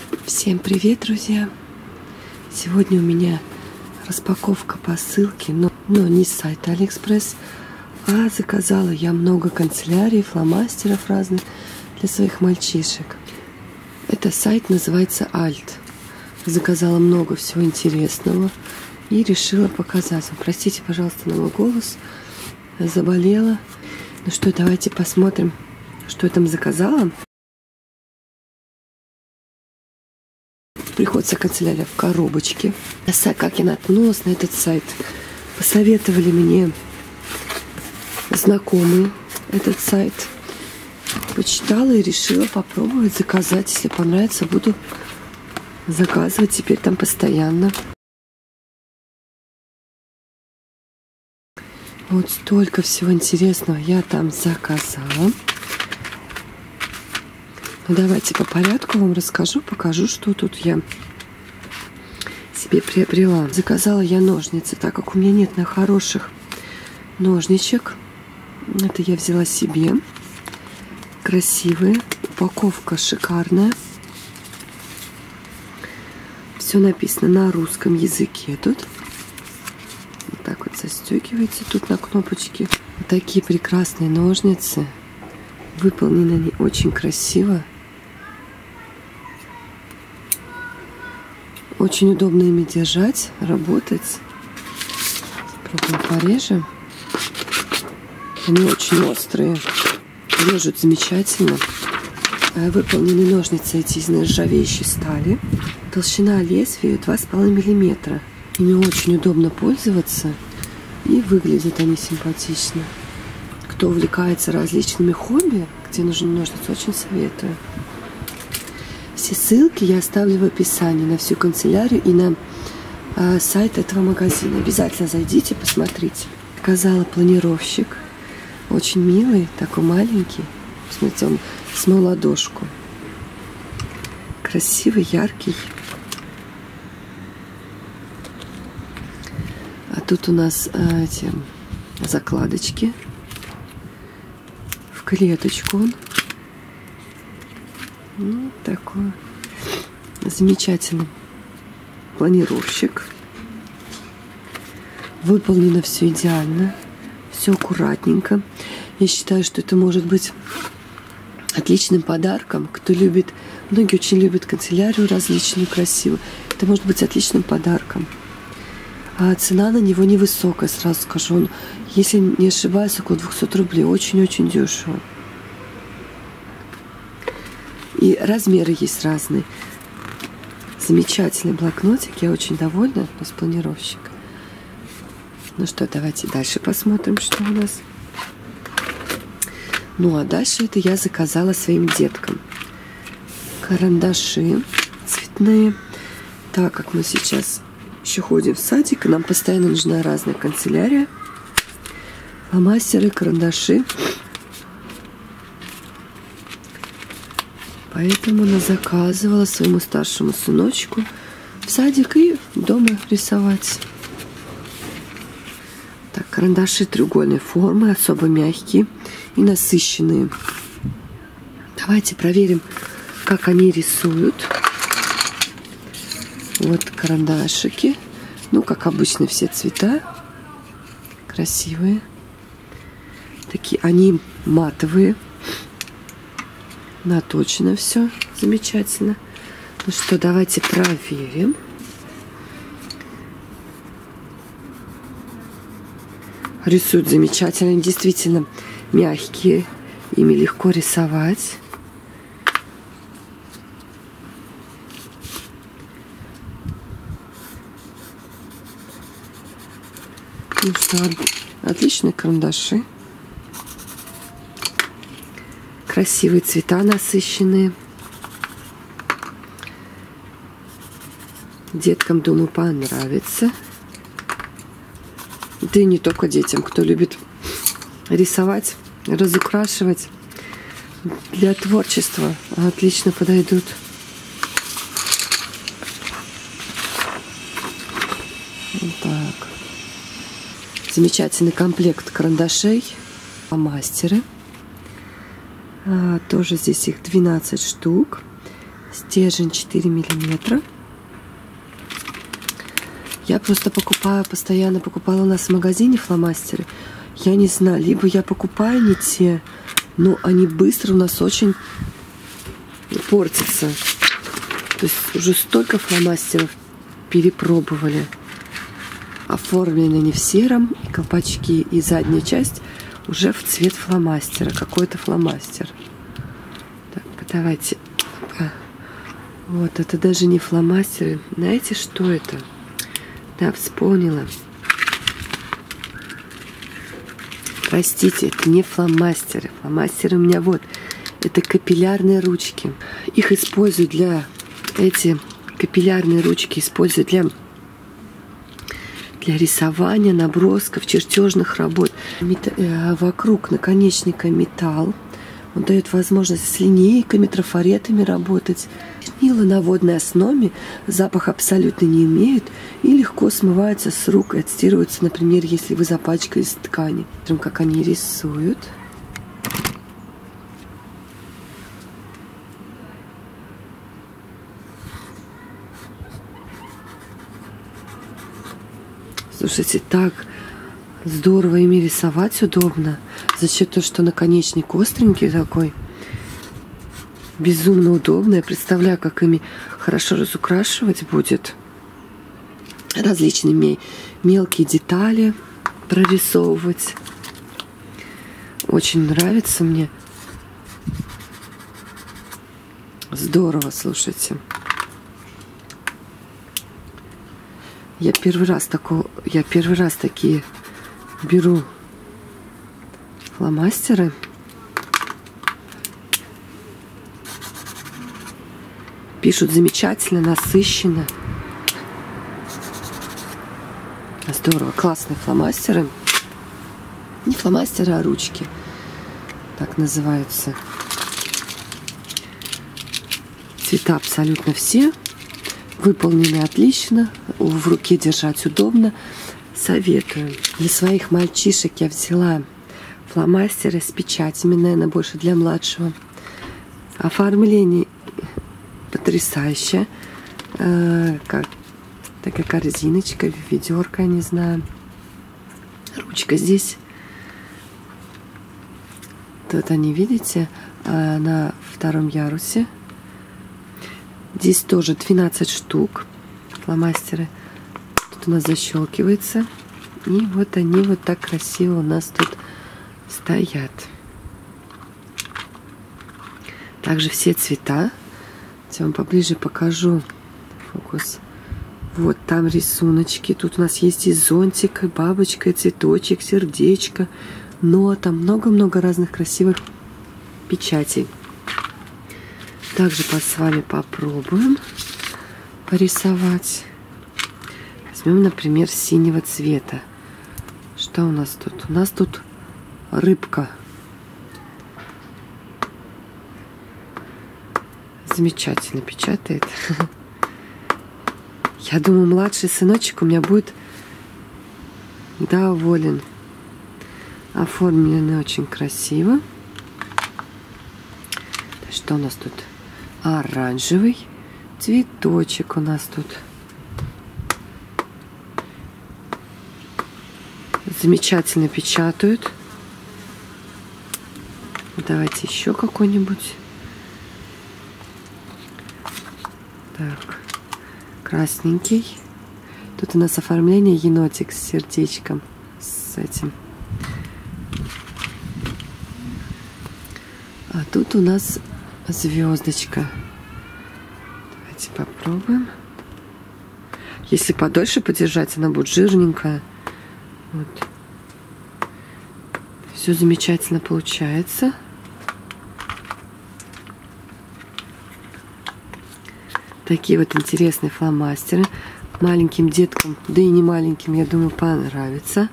Всем привет, друзья! Сегодня у меня распаковка посылки, но не с сайта Алиэкспресс, а заказала я много канцелярий, фломастеров разных для своих мальчишек. Это сайт называется Alt. Заказала много всего интересного и решила показать вам. Простите, пожалуйста, на мой голос, заболела. Ну что, давайте посмотрим, что я там заказала. Приходится канцелярия в коробочке. Как я наткнулась на этот сайт? Посоветовали мне знакомые этот сайт. Почитала и решила попробовать заказать. Если понравится, буду заказывать теперь там постоянно. Вот столько всего интересного я там заказала. Ну, давайте по порядку вам расскажу, покажу, что тут я себе приобрела. Заказала я ножницы, так как у меня нет на хороших ножничек. Это я взяла себе. Красивые. Упаковка шикарная. Все написано на русском языке тут. Вот так вот застегиваете тут на кнопочке. Вот такие прекрасные ножницы. Выполнены они очень красиво. Очень удобно ими держать, работать. Попробуем пореже. Они очень острые. Режут замечательно. Выполнены ножницы эти из нержавеющей стали. Толщина лезвия 2,5 мм. Ими очень удобно пользоваться. И выглядят они симпатично. Кто увлекается различными хобби, где нужны ножницы, очень советую. Все ссылки я оставлю в описании на всю канцелярию и на сайт этого магазина. Обязательно зайдите, посмотрите. Заказала планировщик. Очень милый, такой маленький. Смотрите, он с мою ладошку. Красивый, яркий. А тут у нас эти закладочки. В клеточку он. Ну, такой замечательный планировщик. Выполнено все идеально, все аккуратненько. Я считаю, что это может быть отличным подарком. Кто любит, многие очень любят канцелярию различную, красивую. Это может быть отличным подарком. А цена на него невысокая, сразу скажу. Он, если не ошибаюсь, около 200 рублей. Очень-очень дешево. И размеры есть разные. Замечательный блокнотик. Я очень довольна с планировщик. Ну что, давайте дальше посмотрим, что у нас. Ну, а дальше это я заказала своим деткам. Карандаши цветные. Так как мы сейчас еще ходим в садик, и нам постоянно нужна разная канцелярия. Фломастеры, карандаши. Поэтому она заказывала своему старшему сыночку в садик и дома рисовать. Так, карандаши треугольной формы, особо мягкие и насыщенные. Давайте проверим, как они рисуют. Вот карандашики. Ну, как обычно, все цвета. Красивые. Такие, они матовые. Наточено все замечательно. Ну что, давайте проверим. Рисуют замечательно. Они действительно мягкие. Ими легко рисовать. Ну что, отличные карандаши. Красивые цвета насыщенные. Деткам, думаю, понравится. Да и не только детям, кто любит рисовать, разукрашивать. Для творчества отлично подойдут. Вот так. Замечательный комплект карандашей. Фломастеры. Тоже здесь их 12 штук. С стержень 4 миллиметра. Я просто постоянно покупала у нас в магазине фломастеры. Я не знаю, либо я покупаю не те, но они быстро у нас очень портятся. То есть уже столько фломастеров перепробовали. Оформлены не в сером, и колпачки, и задняя часть уже в цвет фломастера. Какой-то фломастер. Так, давайте. Вот, это даже не фломастеры. Знаете, что это? Да, вспомнила. Простите, это не фломастеры. Фломастеры у меня вот. Это капиллярные ручки. Их используют для... Эти капиллярные ручки используют для рисования, набросков, чертежных работ. Вокруг наконечника металл. Он дает возможность с линейками, трафаретами работать. Чернила на водной основе запах абсолютно не имеют и легко смываются с рук и отстирываются, например, если вы запачкались в ткани. Смотрим, как они рисуют. Слушайте, так здорово ими рисовать удобно. За счет того, что наконечник остренький такой. Безумно удобно. Я представляю, как ими хорошо разукрашивать будет. Различные мелкие детали прорисовывать. Очень нравится мне. Здорово, слушайте. Я первый раз такие беру фломастеры. Пишут замечательно, насыщенно. Здорово, классные фломастеры. Не фломастеры, а ручки. Так называются. Цвета абсолютно все. Выполнены отлично. В руке держать удобно. Советую. Для своих мальчишек я взяла фломастеры с печатями, наверное, больше для младшего. Оформление потрясающее. Такая корзиночка, ведерко, не знаю. Ручка здесь. Тут они, видите, на втором ярусе. Здесь тоже 12 штук фломастеры. Тут у нас защелкивается. И вот они вот так красиво у нас тут стоят. Также все цвета. Я вам поближе покажу. Фокус. Вот там рисуночки. Тут у нас есть и зонтик, и бабочка, и цветочек, сердечко. Но там много-много разных красивых печатей. Также с вами попробуем порисовать. Возьмем, например, синего цвета. Что у нас тут? У нас тут рыбка. Замечательно печатает. Я думаю, младший сыночек у меня будет доволен. Оформлены очень красиво. Что у нас тут? Оранжевый цветочек у нас тут. Замечательно печатают. Давайте еще какой-нибудь. Так, красненький. Тут у нас оформление енотик с сердечком. С этим. А тут у нас звездочка. Давайте попробуем. Если подольше подержать, она будет жирненькая. Вот. Все замечательно получается. Такие вот интересные фломастеры. Маленьким деткам, да и не маленьким, я думаю, понравится.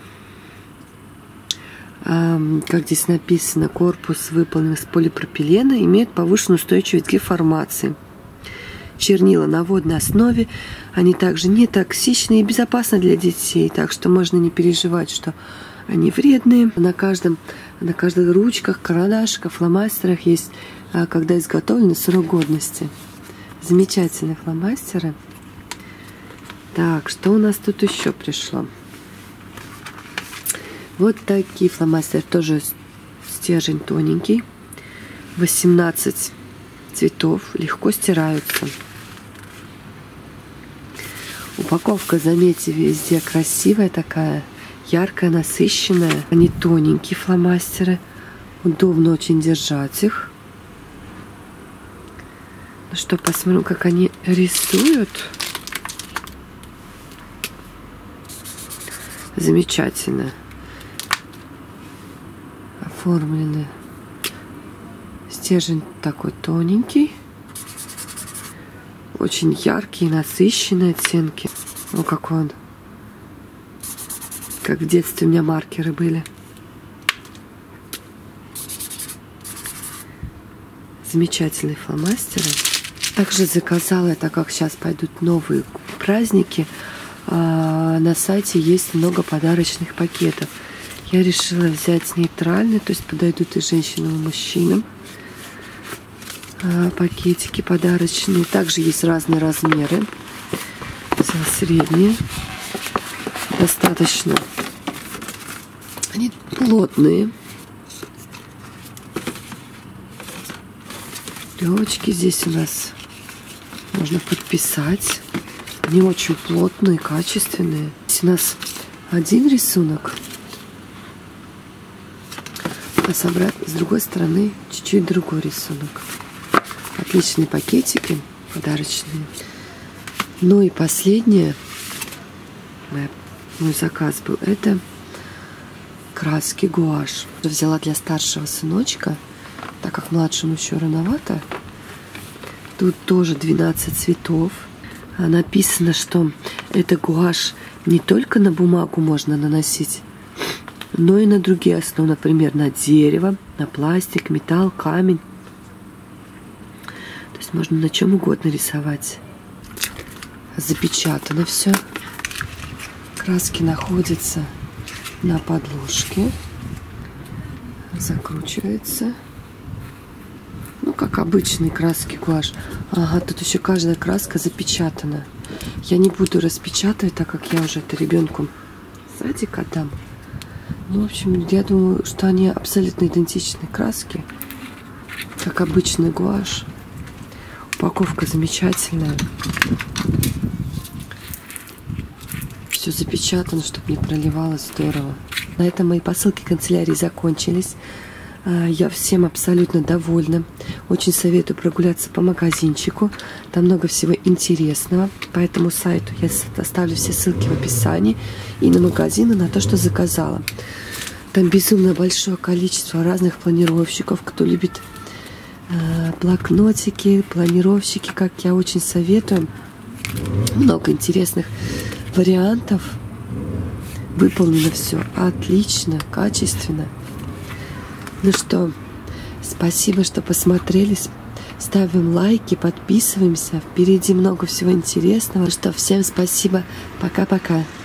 Как здесь написано, корпус выполнен из полипропилена, имеет повышенную устойчивость к деформации. Чернила на водной основе, они также не токсичны и безопасны для детей, так что можно не переживать, что они вредные. На каждой ручках, карандашках, фломастерах есть, когда изготовлены, срок годности. Замечательные фломастеры. Так, что у нас тут еще пришло? Вот такие фломастеры. Тоже стержень тоненький. 18 цветов. Легко стираются. Упаковка, заметьте, везде красивая такая. Яркая, насыщенная. Они тоненькие фломастеры. Удобно очень держать их. Ну что, посмотрим, как они рисуют. Замечательно оформлены. Стержень такой тоненький. Очень яркие, насыщенные оттенки. О, какой он. Как в детстве у меня маркеры были. Замечательные фломастеры. Также заказала, так как сейчас пойдут новые праздники, на сайте есть много подарочных пакетов. Я решила взять нейтральный, то есть подойдут и женщинам, и мужчинам. Пакетики подарочные. Также есть разные размеры. Взяла средние. Достаточно. Они плотные. Веревочки здесь у нас можно подписать. Они очень плотные, качественные. Здесь у нас один рисунок. А с другой стороны чуть-чуть другой рисунок. Отличные пакетики подарочные. Ну и последнее, мой заказ был, это краски гуашь. Взяла для старшего сыночка, так как младшему еще рановато. Тут тоже 12 цветов. Написано, что это гуашь не только на бумагу можно наносить, но и на другие основы, например, на дерево, на пластик, металл, камень. То есть можно на чем угодно рисовать. Запечатано все. Краски находятся на подложке. Закручивается. Ну, как обычные краски гуашь. Ага, тут еще каждая краска запечатана. Я не буду распечатывать, так как я уже это ребенку в садик отдам. Ну, в общем, я думаю, что они абсолютно идентичные краски, как обычный гуашь. Упаковка замечательная. Все запечатано, чтобы не проливалось, здорово. На этом мои посылки канцелярии закончились. Я всем абсолютно довольна. Очень советую прогуляться по магазинчику. Там много всего интересного. По этому сайту я оставлю все ссылки в описании. И на магазин, и на то, что заказала. Там безумно большое количество разных планировщиков. Кто любит блокнотики, планировщики, как я очень советую. Много интересных вариантов. Выполнено все отлично, качественно. Ну что, спасибо, что посмотрели. Ставим лайки, подписываемся. Впереди много всего интересного. Что, всем спасибо. Пока-пока.